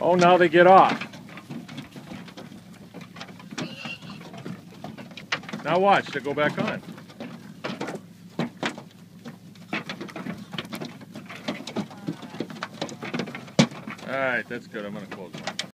Oh, now they get off. Now watch, they go back on. All right, that's good. I'm going to close it.